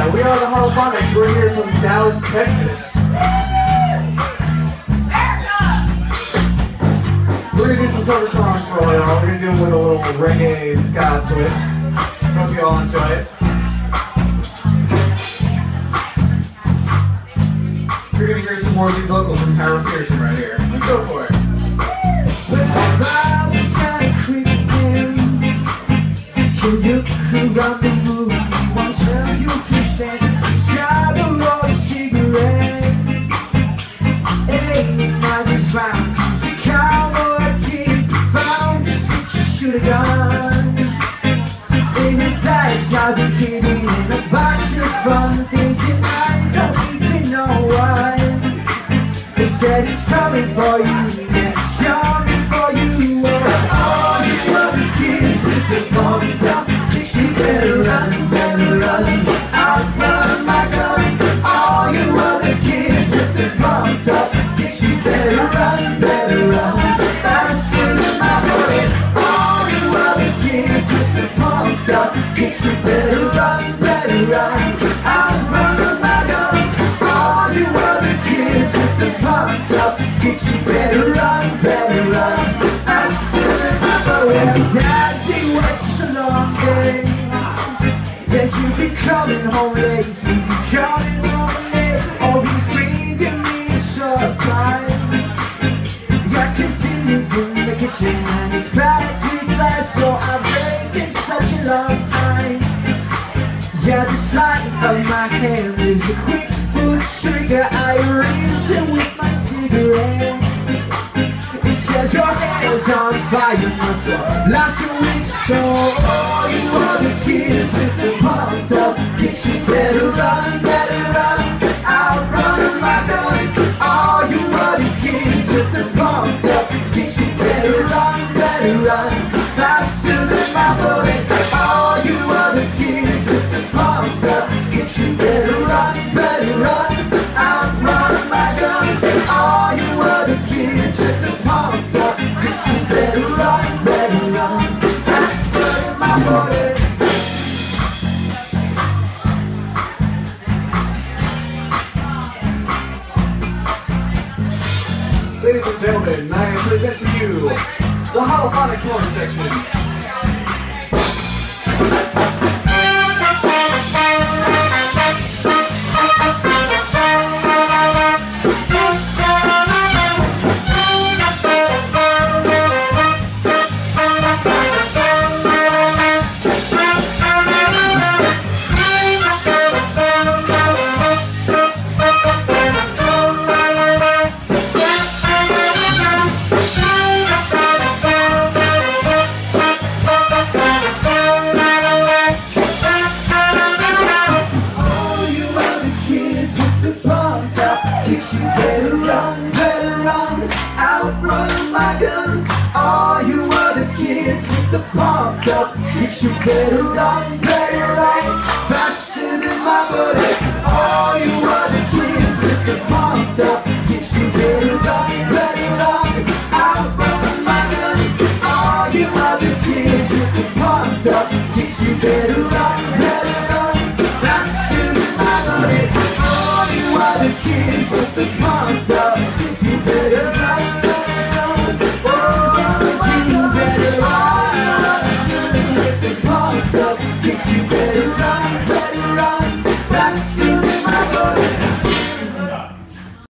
Yeah, we are the Holophonics. We're here from Dallas, Texas. We're gonna do some cover songs for all y'all. We're gonna do them with a little reggae ska twist. Hope you all enjoy it. You're gonna hear some more lead vocals from Harold Pearson right here. Let's go for it. You look around the room, one time you can stand. It's got a roll of cigarette. Ain't the night is round. It's a cowboy kid found just to shoot a gun. In his lights, closet hidden in a box of fun things, and I don't even know why. They said it's coming for you, yeah, it's coming for you. All you other kids with the pumped up kicks, you better run, better run. Outrun my gun. All you other kids with the pumped up kicks, you better run, better run. Faster than my bullet. All you other kids with the pumped up kicks, you better run, better run. Outrun my gun. All you other kids with the pumped up kicks, you better run, better run. Faster than my bullet. Daddy works a long day. Yeah, he'll be coming home late. He'll be coming home late. Oh, he's bringing me a supply. Yeah, cause dinner's in the kitchen and it's packed with glass. So I've waited such a long time. Yeah, the sleight of my hand is a quick pull trigger. I raise it with my cigarette. It says your hair's on fire, must have lots of weeks. So all you other kids with the pumped up kicks, you better run, better run. Outrun my gun. All you other kids with the pumped up kicks, you better run, better run. Faster than my bullet. All you other kids with the pumped up kicks, you better run, better run. Outrun my gun. All you other kids with the pumped up kicks, you better run, better run. Faster than my bullet. Ladies and gentlemen, I present to you the Holophonics horn section. You better run, outrun my gun. All you other kids with the pumped up kicks, you better run, faster than my bullet. All you other kids with the pumped up kicks, you better run, outrun my gun. All you other kids with the pumped up kicks, you better run, faster than my bullet. All you other kids with the pumped up kicks, you better run, oh, you better run. With the pumped up kicks, you better run, faster than my bullet.